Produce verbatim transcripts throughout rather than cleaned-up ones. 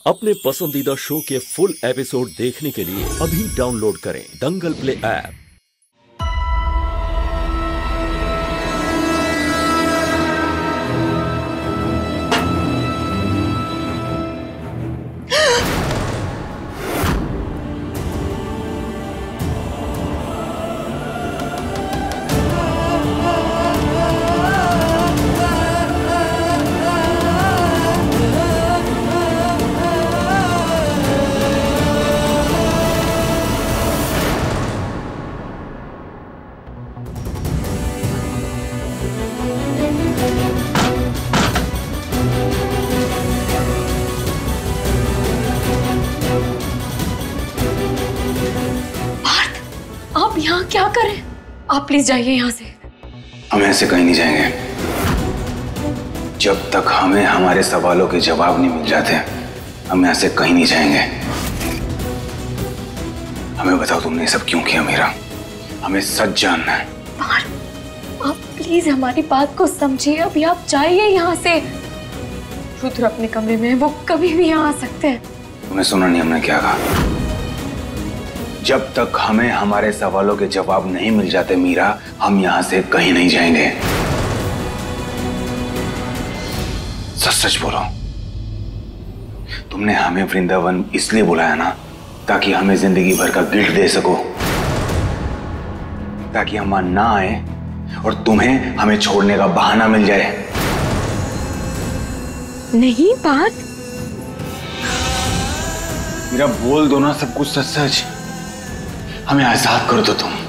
अपने पसंदीदा शो के फुल एपिसोड देखने के लिए अभी डाउनलोड करें दंगल प्ले ऐप। यहाँ क्या करें? आप प्लीज जाइए यहाँ से। हम ऐसे कहीं नहीं जाएंगे जब तक हमें हमारे सवालों के जवाब नहीं मिल जाते। हम यहाँ से कहीं नहीं जाएंगे। हमें बताओ तुमने ये सब क्यों किया मीरा? हमें सच जानना है। आप प्लीज हमारी बात को समझिए। अभी आप जाइए यहाँ से। रुद्र अपने कमरे में है, वो कभी भी यहाँ आ सकते हैं। तुमने सुना नहीं हमने क्या कहा? जब तक हमें हमारे सवालों के जवाब नहीं मिल जाते मीरा, हम यहां से कहीं नहीं जाएंगे। सच सच बोलो, तुमने हमें वृंदावन इसलिए बुलाया ना ताकि हमें जिंदगी भर का गिल्ट दे सको, ताकि हम वहां ना आए और तुम्हें हमें छोड़ने का बहाना मिल जाए। नहीं बात मीरा, बोल दो ना सब कुछ सच सच। हमें आजाद कर दो तुम।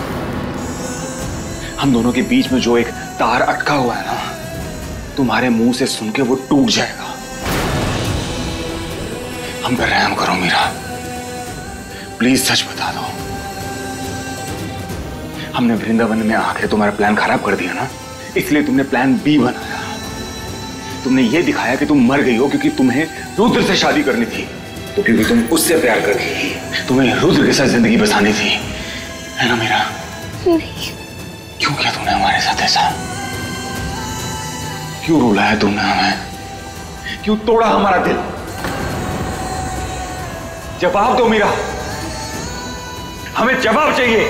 हम दोनों के बीच में जो एक तार अटका हुआ है ना, तुम्हारे मुंह से सुन के वो टूट जाएगा। हम पे रहम करो मीरा, प्लीज सच बता दो। हमने वृंदावन में आके तुम्हारा प्लान खराब कर दिया ना, इसलिए तुमने प्लान बी बनाया। तुमने ये दिखाया कि तुम मर गई हो क्योंकि तुम्हें रुद्र से शादी करनी थी, तो क्योंकि तुम उससे प्यार करती थी, तुम्हें रुद्र के साथ जिंदगी बसानी थी, है ना मीरा? नहीं। क्यों किया तुमने हमारे साथ ऐसा? क्यों रुलाया तुमने हमें? क्यों तोड़ा हमारा दिल? जवाब दो मीरा, हमें जवाब चाहिए।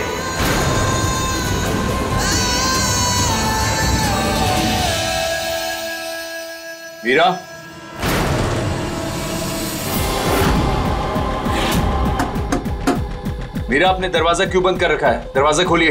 मीरा, मीरा आपने दरवाजा क्यों बंद कर रखा है? दरवाजा खोलिए।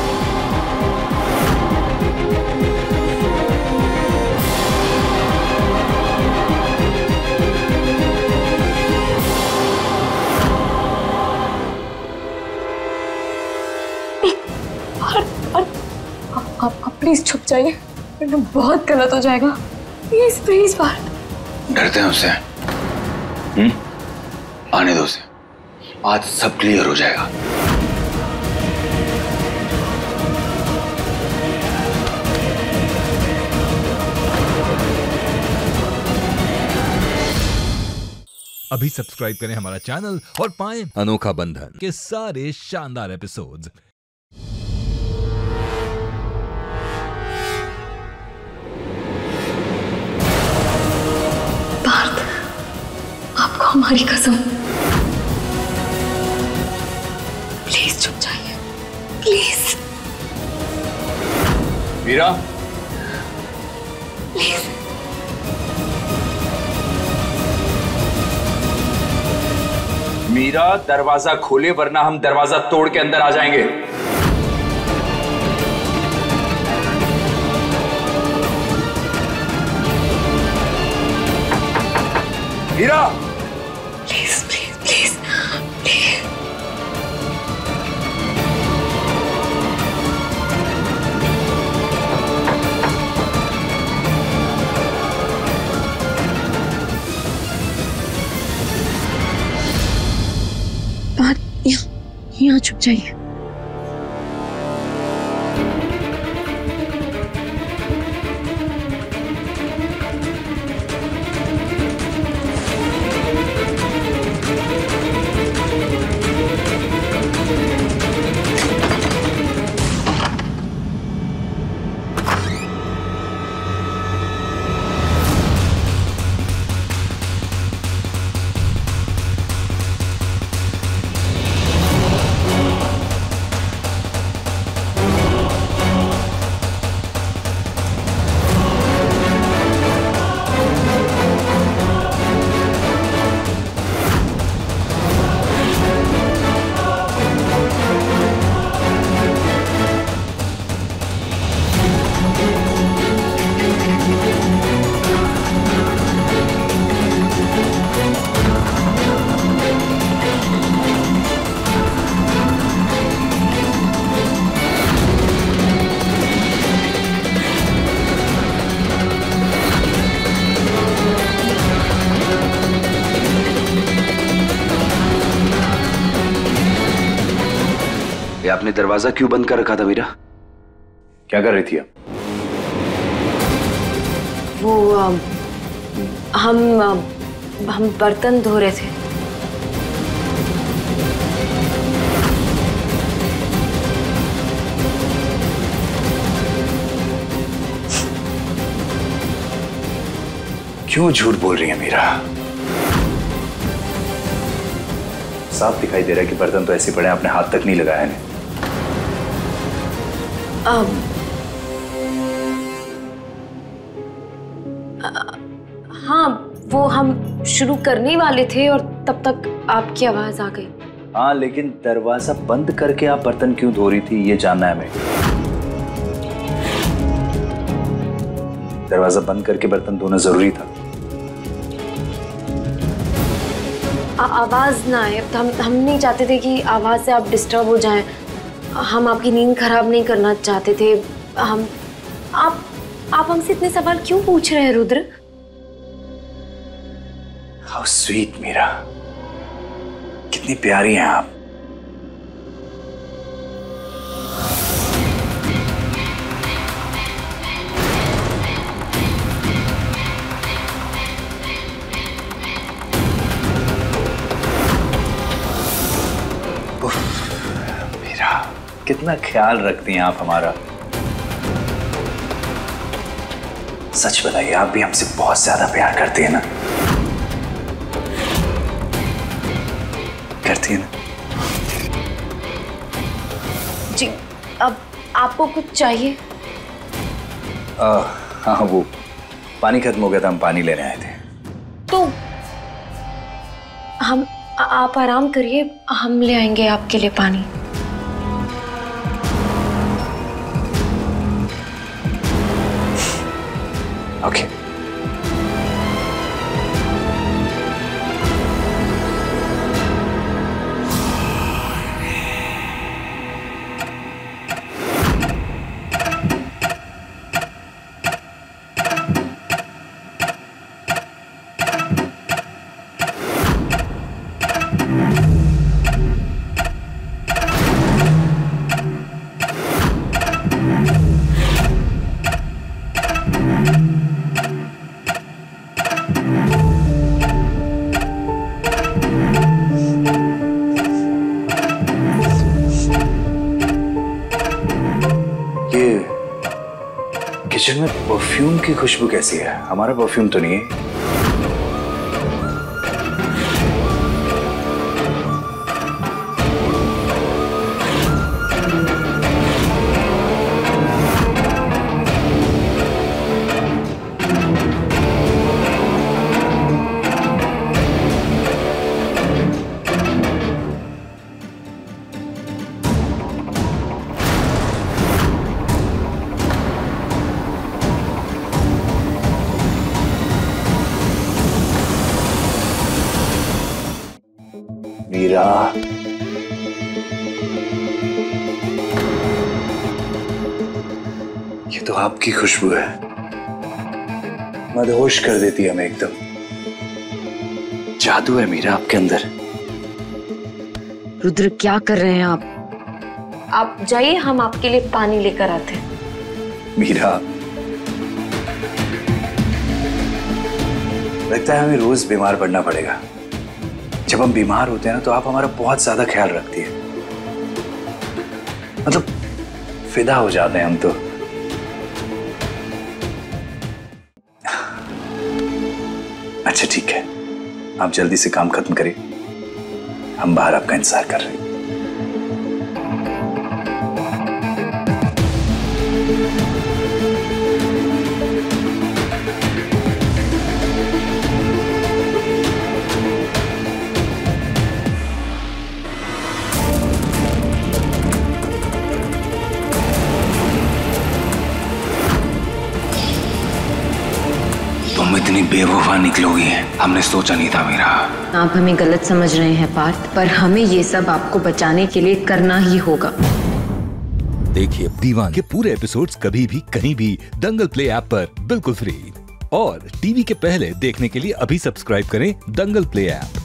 आप आप प्लीज छुप जाइए, वरना बहुत गलत हो जाएगा। प्लीज प्लीज बात। डरते हैं उससे? हम्म, आने दो उसे। आज सब क्लियर हो जाएगा। अभी सब्सक्राइब करें हमारा चैनल और पाएं अनोखा बंधन के सारे शानदार एपिसोड्स। पार्थ, आपको हमारी कसम, प्लीज चुप जाइए, प्लीज। मीरा, प्लीज। मीरा, दरवाजा खोले वरना हम दरवाजा तोड़ के अंदर आ जाएंगे। Meera, please please please please. यहाँ छुप जाइए। आपने दरवाजा क्यों बंद कर रखा था मीरा? क्या कर रही थी आप? वो आ, हम आ, हम बर्तन धो रहे थे। क्यों झूठ बोल रही है मीरा? साफ दिखाई दे रहा है कि बर्तन तो ऐसे पड़े हैं, आपने हाथ तक नहीं लगाया है। अब हाँ, वो हम शुरू करने वाले थे और तब तक आपकी आवाज आ गई। हाँ, लेकिन दरवाजा बंद करके आप बर्तन क्यों धो रही थी, ये जानना है हमें। दरवाजा बंद करके बर्तन धोना जरूरी था। आ, आवाज ना आए। हम हम नहीं चाहते थे कि आवाज से आप डिस्टर्ब हो जाएं। हम आपकी नींद खराब नहीं करना चाहते थे। हम आप आप हमसे इतने सवाल क्यों पूछ रहे हैं रुद्र? हाउ स्वीट मीरा, कितनी प्यारी हैं आप। कितना ख्याल रखती हैं आप हमारा। सच बताइए, आप भी हमसे बहुत ज्यादा प्यार करती हैं ना? करती हैं ना? जी, अब आपको कुछ चाहिए? आ, हाँ वो पानी खत्म हो गया था, हम पानी लेने आए थे। तो हम आ, आप आराम करिए, हम ले आएंगे आपके लिए पानी। ओके। किचन में परफ्यूम की खुशबू कैसी है? हमारा परफ्यूम तो नहीं है। मीरा, ये तो आपकी खुशबू है, मदहोश कर देती है हमें एकदम। जादू है मीरा आपके अंदर। रुद्र, क्या कर रहे हैं आप? आप जाइए, हम आपके लिए पानी लेकर आते हैं। मीरा, लगता है हमें रोज बीमार पड़ना पड़ेगा। जब हम बीमार होते हैं ना, तो आप हमारा बहुत ज्यादा ख्याल रखती है। मतलब फिदा हो जाते हैं हम तो। अच्छा ठीक है, आप जल्दी से काम खत्म करिए, हम बाहर आपका इंतजार कर रहे हैं। तुम इतनी बेवफा निकलोगी, हमने सोचा नहीं था मीरा। आप हमें गलत समझ रहे हैं पार्थ, पर हमें ये सब आपको बचाने के लिए करना ही होगा। देखिए दीवान के पूरे एपिसोड्स कभी भी कहीं भी दंगल प्ले ऐप पर बिल्कुल फ्री। और टीवी के पहले देखने के लिए अभी सब्सक्राइब करें दंगल प्ले ऐप।